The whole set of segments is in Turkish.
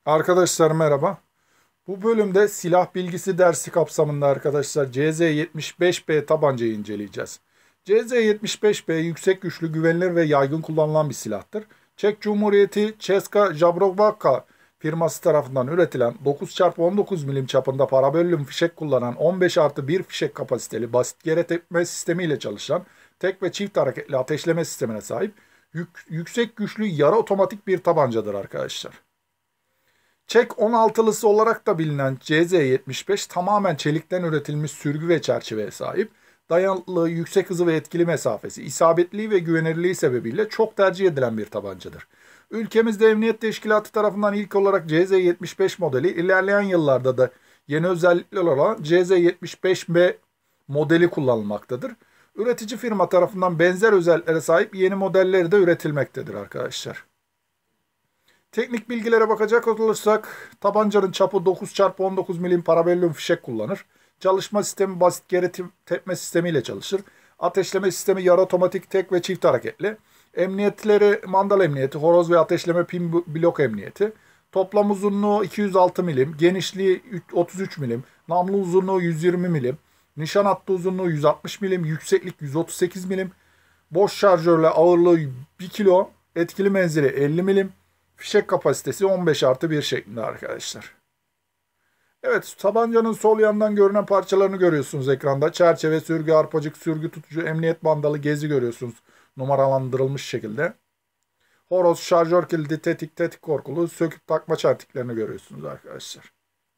Arkadaşlar merhaba. Bu bölümde silah bilgisi dersi kapsamında arkadaşlar CZ75B tabancayı inceleyeceğiz. CZ75B yüksek güçlü, güvenilir ve yaygın kullanılan bir silahtır. Çek Cumhuriyeti Česká Jabrovačka firması tarafından üretilen 9x19 milim çapında parabellum fişek kullanan 15+1 fişek kapasiteli basit yere tepme sistemiyle çalışan tek ve çift hareketli ateşleme sistemine sahip yüksek güçlü yarı otomatik bir tabancadır arkadaşlar. Çek 16'lısı olarak da bilinen CZ75 tamamen çelikten üretilmiş sürgü ve çerçeveye sahip. Dayanıklılığı, yüksek hızı ve etkili mesafesi, isabetliği ve güvenilirliği sebebiyle çok tercih edilen bir tabancadır. Ülkemizde Emniyet Teşkilatı tarafından ilk olarak CZ75 modeli, ilerleyen yıllarda da yeni özellikler olan CZ75B modeli kullanılmaktadır. Üretici firma tarafından benzer özelliklere sahip yeni modelleri de üretilmektedir arkadaşlar. Teknik bilgilere bakacak olursak tabancanın çapı 9x19 milim parabellum fişek kullanır. Çalışma sistemi basit geri tepme sistemiyle çalışır. Ateşleme sistemi yarı otomatik tek ve çift hareketli. Emniyetleri mandal emniyeti, horoz ve ateşleme pin blok emniyeti. Toplam uzunluğu 206 milim, genişliği 33 milim, namlu uzunluğu 120 milim, nişan hattı uzunluğu 160 milim, yükseklik 138 milim, boş şarjörle ağırlığı 1 kilo, etkili menzili 50 milim, fişek kapasitesi 15+1 şeklinde arkadaşlar. Evet, tabancanın sol yandan görünen parçalarını görüyorsunuz ekranda. Çerçeve, sürgü, arpacık, sürgü tutucu, emniyet bandalı, gezi görüyorsunuz numaralandırılmış şekilde. Horoz, şarjör kilidi, tetik korkulu, söküp takma çentiklerini görüyorsunuz arkadaşlar.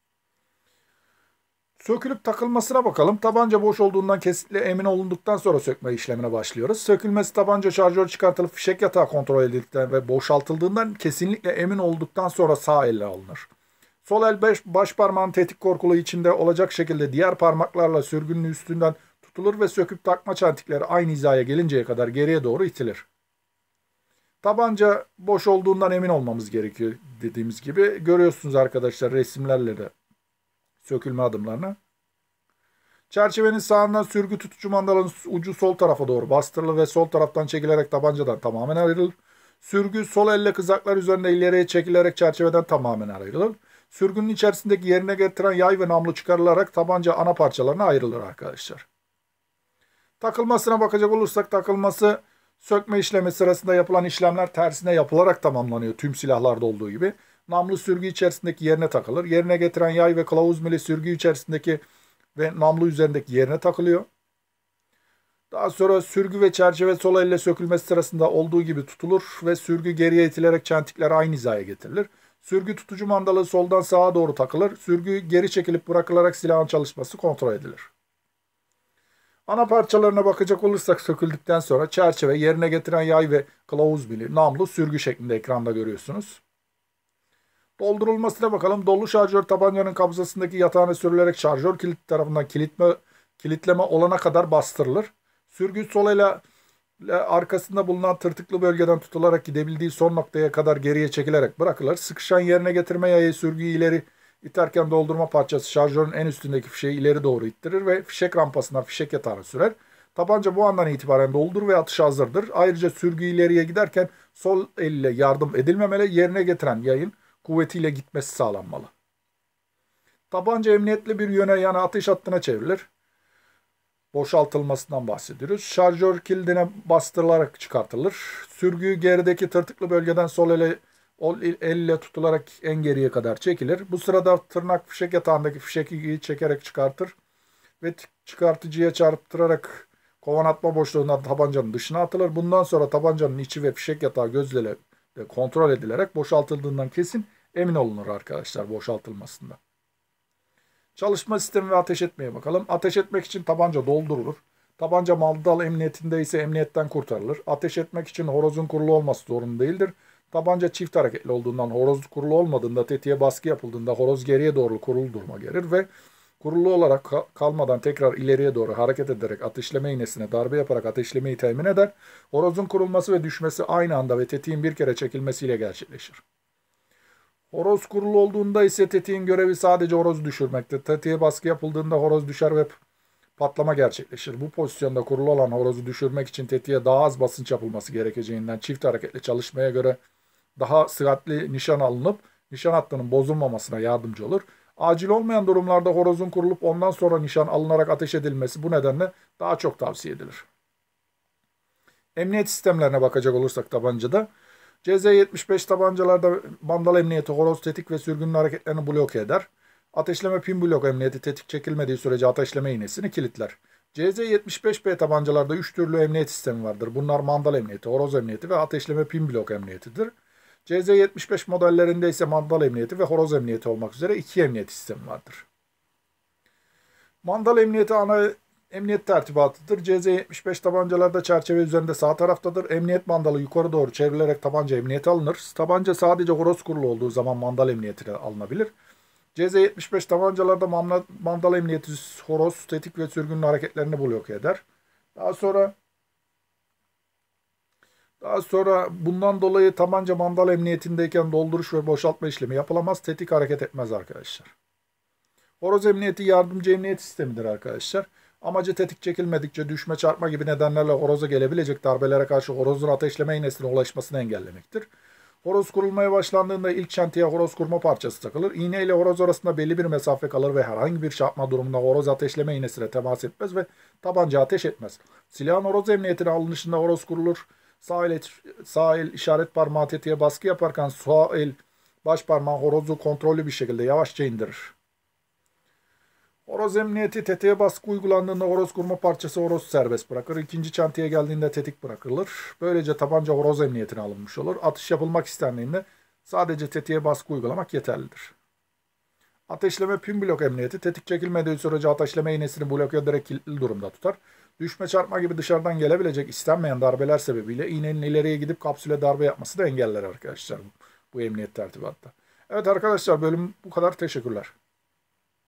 Sökülüp takılmasına bakalım. Tabanca boş olduğundan kesinlikle emin olunduktan sonra sökme işlemine başlıyoruz. Sökülmesi tabanca şarjör çıkartılıp fişek yatağı kontrol edildikten ve boşaltıldığından kesinlikle emin olduktan sonra sağ elle alınır. Sol el baş parmağın tetik korkulu içinde olacak şekilde diğer parmaklarla sürgünün üstünden tutulur ve söküp takma çentikleri aynı hizaya gelinceye kadar geriye doğru itilir. Tabanca boş olduğundan emin olmamız gerekiyor dediğimiz gibi. Görüyorsunuz arkadaşlar resimlerle de sökülme adımlarını. Çerçevenin sağından sürgü tutucu mandalın ucu sol tarafa doğru bastırılır ve sol taraftan çekilerek tabancadan tamamen ayrılır. Sürgü sol elle kızaklar üzerinde ileriye çekilerek çerçeveden tamamen ayrılır. Sürgünün içerisindeki yerine getiren yay ve namlu çıkarılarak tabanca ana parçalarına ayrılır arkadaşlar. Takılmasına bakacak olursak takılması sökme işlemi sırasında yapılan işlemler tersine yapılarak tamamlanıyor tüm silahlarda olduğu gibi. Namlu sürgü içerisindeki yerine takılır. Yerine getiren yay ve kılavuz mili sürgü içerisindeki ve namlu üzerindeki yerine takılıyor. Daha sonra sürgü ve çerçeve sol elle sökülmesi sırasında olduğu gibi tutulur ve sürgü geriye itilerek çentikler aynı hizaya getirilir. Sürgü tutucu mandalı soldan sağa doğru takılır. Sürgü geri çekilip bırakılarak silahın çalışması kontrol edilir. Ana parçalarına bakacak olursak söküldükten sonra çerçeve, yerine getiren yay ve kılavuz mili, namlu, sürgü şeklinde ekranda görüyorsunuz. Doldurulmasına bakalım. Dolu şarjör tabancanın kabzasındaki yatağına sürülerek şarjör kilit tarafından kilitleme olana kadar bastırılır. Sürgü sol ile arkasında bulunan tırtıklı bölgeden tutularak gidebildiği son noktaya kadar geriye çekilerek bırakılır. Sıkışan yerine getirme yayı sürgüyü ileri iterken doldurma parçası şarjörün en üstündeki fişeği ileri doğru ittirir ve fişek rampasından fişek yatağına sürer. Tabanca bu andan itibaren doldur ve atışa hazırdır. Ayrıca sürgü ileriye giderken sol elle yardım edilmemeli, yerine getiren yayın kuvvetiyle gitmesi sağlanmalı. Tabanca emniyetli bir yöne yani ateş hattına çevrilir. Boşaltılmasından bahsediyoruz. Şarjör kilidine bastırılarak çıkartılır. Sürgü gerideki tırtıklı bölgeden sol elle tutularak en geriye kadar çekilir. Bu sırada tırnak fişek yatağındaki fişeği çekerek çıkartır ve çıkartıcıya çarptırarak kovan atma boşluğundan tabancanın dışına atılır. Bundan sonra tabancanın içi ve fişek yatağı gözle kontrol edilerek boşaltıldığından kesin emin olunur arkadaşlar boşaltılmasında. Çalışma sistemi ve ateş etmeye bakalım. Ateş etmek için tabanca doldurulur. Tabanca mandal emniyetinde ise emniyetten kurtarılır. Ateş etmek için horozun kurulu olması zorunlu değildir. Tabanca çift hareketli olduğundan horoz kurulu olmadığında tetiğe baskı yapıldığında horoz geriye doğru kurulu duruma gelir ve kurulu olarak kalmadan tekrar ileriye doğru hareket ederek ateşleme iğnesine darbe yaparak ateşlemeyi temin eder. Horozun kurulması ve düşmesi aynı anda ve tetiğin bir kere çekilmesiyle gerçekleşir. Horoz kurulu olduğunda ise tetiğin görevi sadece horozu düşürmektir. Tetiğe baskı yapıldığında horoz düşer ve patlama gerçekleşir. Bu pozisyonda kurulu olan horozu düşürmek için tetiğe daha az basınç yapılması gerekeceğinden çift hareketli çalışmaya göre daha süratli nişan alınıp nişan hattının bozulmamasına yardımcı olur. Acil olmayan durumlarda horozun kurulup ondan sonra nişan alınarak ateş edilmesi bu nedenle daha çok tavsiye edilir. Emniyet sistemlerine bakacak olursak tabancada, CZ75 tabancalarda mandal emniyeti horoz, tetik ve sürgünün hareketlerini bloke eder. Ateşleme pin blok emniyeti tetik çekilmediği sürece ateşleme iğnesini kilitler. CZ75B tabancalarda 3 türlü emniyet sistemi vardır. Bunlar mandal emniyeti, horoz emniyeti ve ateşleme pin blok emniyetidir. CZ75 modellerinde ise mandal emniyeti ve horoz emniyeti olmak üzere 2 emniyet sistemi vardır. Mandal emniyeti ana emniyet tertibatıdır. CZ75 tabancalarda çerçeve üzerinde sağ taraftadır. Emniyet mandalı yukarı doğru çevrilerek tabanca emniyete alınır. Tabanca sadece horoz kurulu olduğu zaman mandal emniyeti alınabilir. CZ75 tabancalarda mandal emniyeti horoz, tetik ve sürgünün hareketlerini bloke eder. Daha sonra bundan dolayı tabanca mandal emniyetindeyken dolduruş ve boşaltma işlemi yapılamaz. Tetik hareket etmez arkadaşlar. Horoz emniyeti yardımcı emniyet sistemidir arkadaşlar. Amacı tetik çekilmedikçe düşme, çarpma gibi nedenlerle horoza gelebilecek darbelere karşı horozun ateşleme iğnesine ulaşmasını engellemektir. Horoz kurulmaya başlandığında ilk çentiye horoz kurma parçası takılır. İğne ile horoz arasında belli bir mesafe kalır ve herhangi bir çarpma durumunda horoz ateşleme iğnesine temas etmez ve tabanca ateş etmez. Silahın horoz emniyetine alınışında horoz kurulur. Sağ el işaret parmağı tetiğe baskı yaparken sağ el baş parmağı horozu kontrollü bir şekilde yavaşça indirir. Horoz emniyeti tetiğe baskı uygulandığında horoz kurma parçası horoz serbest bırakır. İkinci çantaya geldiğinde tetik bırakılır. Böylece tabanca horoz emniyetine alınmış olur. Atış yapılmak istendiğinde sadece tetiğe baskı uygulamak yeterlidir. Ateşleme pin blok emniyeti tetik çekilmediği sürece ateşleme iğnesini bloke ederek kilitli durumda tutar. Düşme, çarpma gibi dışarıdan gelebilecek istenmeyen darbeler sebebiyle iğnenin ileriye gidip kapsüle darbe yapması da engeller arkadaşlar bu emniyet tertibatta. Evet arkadaşlar, bölüm bu kadar. Teşekkürler.